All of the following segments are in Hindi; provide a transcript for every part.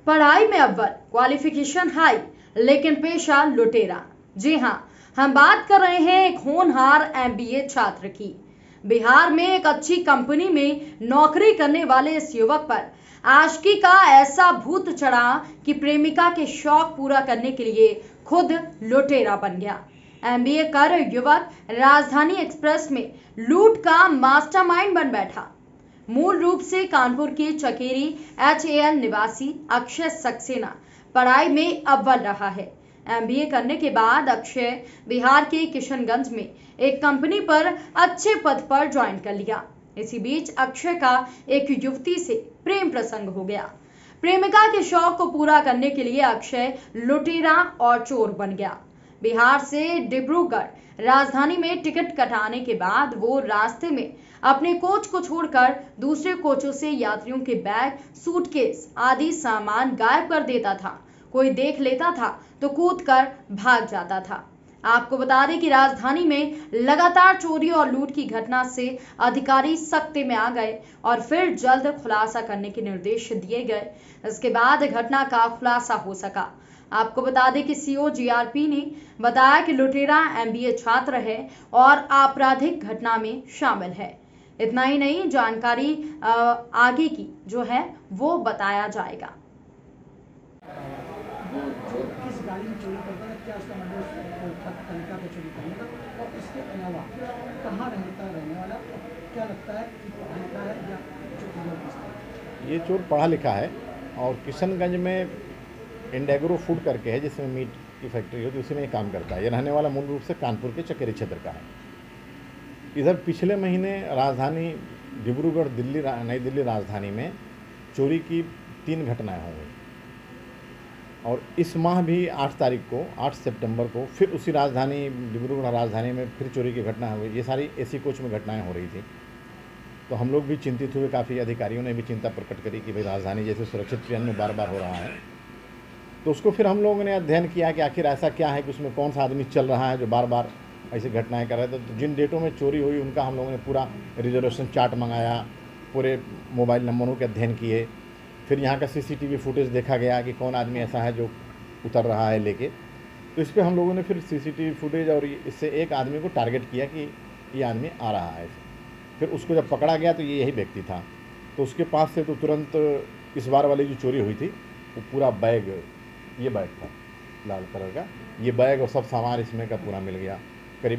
पढ़ाई में अव्वल, क्वालिफिकेशन हाई, लेकिन पेशा लुटेरा। जी हाँ, हम बात कर रहे हैं एक होनहार एमबीए छात्र की। बिहार में एक अच्छी कंपनी में नौकरी करने वाले इस युवक पर आशिकी का ऐसा भूत चढ़ा कि प्रेमिका के शौक पूरा करने के लिए खुद लुटेरा बन गया। एमबीए कर युवक राजधानी एक्सप्रेस में लूट का मास्टरमाइंड बन बैठा। मूल रूप से कानपुर के चकेरी HAL निवासी अक्षय सक्सेना पढ़ाई में अव्वल रहा है। एमबीए करने के बाद अक्षय बिहार के किशनगंज में एक कंपनी पर अच्छे पद पर ज्वाइन कर लिया। इसी बीच अक्षय का एक युवती से प्रेम प्रसंग हो गया। प्रेमिका के शौक को पूरा करने के लिए अक्षय लुटेरा और चोर बन गया। बिहार से डिब्रूगढ़ राजधानी में टिकट कटाने के बाद वो रास्ते में अपने कोच को छोड़कर दूसरे कोचों से यात्रियों के बैग, सूटकेस आदि सामान गायब कर देता था। कोई देख लेता था तो कूदकर भाग जाता था। आपको बता दें कि राजधानी में लगातार चोरी और लूट की घटना से अधिकारी सख्ते में आ गए और फिर जल्द खुलासा करने के निर्देश दिए गए। इसके बाद घटना का खुलासा हो सका। आपको बता दें कि CO GRP ने बताया कि लुटेरा MBA छात्र है और आपराधिक घटना में शामिल है। इतना ही नहीं, जानकारी आगे की जो है वो बताया जाएगा। वो जो किस गाड़ी में चोरी करता है, क्या उसका मतलब तरीका पे चोरी करने का, और इसके अलावा कहाँ रहने वाला, क्या लगता है कि पढ़ा लिखा है या चोरी? ये चोर पढ़ा लिखा है और किशनगंज में इंडेग्रो फूड करके है, जिसमें मीट की फैक्ट्री होती है, उसी में ये काम करता है। ये रहने वाला मूल रूप से कानपुर के चकेरी क्षेत्र का है। इधर पिछले महीने राजधानी डिब्रूगढ़ नई दिल्ली राजधानी में चोरी की 3 घटनाएं हो गई और इस माह भी 8 सितंबर को फिर उसी राजधानी डिब्रूगढ़ राजधानी में फिर चोरी की घटना हो गई। ये सारी AC कोच में घटनाएं हो रही थी। तो हम लोग भी चिंतित हुए, काफ़ी अधिकारियों ने भी चिंता प्रकट करी कि भाई राजधानी जैसे सुरक्षित ट्रेन में बार बार हो रहा है। तो उसको फिर हम लोगों ने अध्ययन किया कि आखिर ऐसा क्या है कि उसमें कौन सा आदमी चल रहा है जो बार बार ऐसी घटनाएं कर रहे थे। तो जिन डेटों में चोरी हुई उनका हम लोगों ने पूरा रिजर्वेशन चार्ट मंगाया, पूरे मोबाइल नंबरों के अध्ययन किए, फिर यहाँ का CCTV फुटेज देखा गया कि कौन आदमी ऐसा है जो उतर रहा है लेके। तो इस पर हम लोगों ने फिर CCTV फुटेज और इससे एक आदमी को टारगेट किया कि ये आदमी आ रहा है। फिर उसको जब पकड़ा गया तो ये यही व्यक्ति था। तो उसके पास से तो तुरंत इस बार वाली जो चोरी हुई थी वो पूरा बैग, ये बैग था लाल कलर का, ये बैग और सब सामान इसमें का पूरा मिल गया। करीब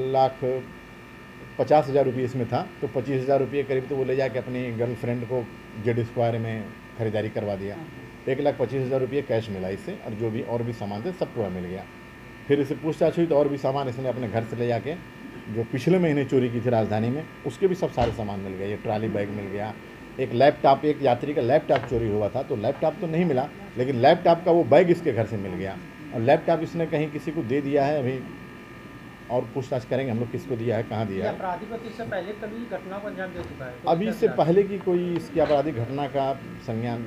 1,50,000 रुपये इसमें था। तो 25,000 रुपये करीब तो वो ले जाके अपनी गर्लफ्रेंड को जेड स्क्वायर में ख़रीदारी करवा दिया। 1,25,000 रुपये कैश मिला इससे, और जो भी और भी सामान थे सब पूरा मिल गया। फिर इसे पूछताछ हुई तो और भी सामान इसने अपने घर से ले जाके जो पिछले महीने चोरी की थी राजधानी में, उसके भी सब सारे सामान मिल गए। ये ट्रॉली बैग मिल गया, एक लैपटॉप, एक यात्री का लैपटॉप चोरी हुआ था तो लैपटॉप तो नहीं मिला, लेकिन लैपटॉप का वो बैग इसके घर से मिल गया। और लैपटॉप इसने कहीं किसी को दे दिया है, अभी और पूछताछ करेंगे हम लोग किसको दिया है, कहाँ दिया है। आपराधिक इससे पहले कभी घटनाओं को अंजाम दे चुका है? अभी इससे पहले की कोई इसकी आपराधिक घटना का संज्ञान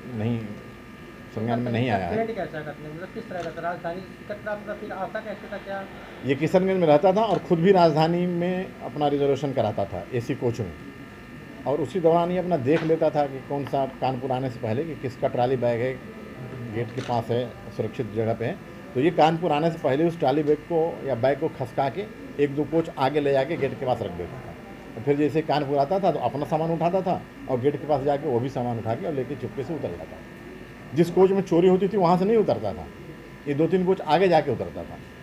में नहीं आया है। किस तरह का राजधानी टिकट प्राप्त था, फिर आता कैसे था, क्या? ये किशनगंज में रहता था और खुद भी राजधानी में अपना रिजर्वेशन कराता था AC कोच में, और उसी दौरान ही अपना देख लेता था कि कौन सा कानपुर आने से पहले कि किसका ट्रॉली बैग है, गेट के पास है, सुरक्षित जगह पे है। तो ये कानपुर आने से पहले उस ट्रॉली बैग को या बैग को खसका के 1-2 कोच आगे ले जाके गेट के पास रख देता था। और फिर जैसे कानपुर आता था तो अपना सामान उठाता था और गेट के पास जाके वो भी सामान उठा के और लेके चुपके से उतर जाता। जिस कोच में चोरी होती थी वहाँ से नहीं उतरता था, ये 2-3 कोच आगे जाके उतरता था।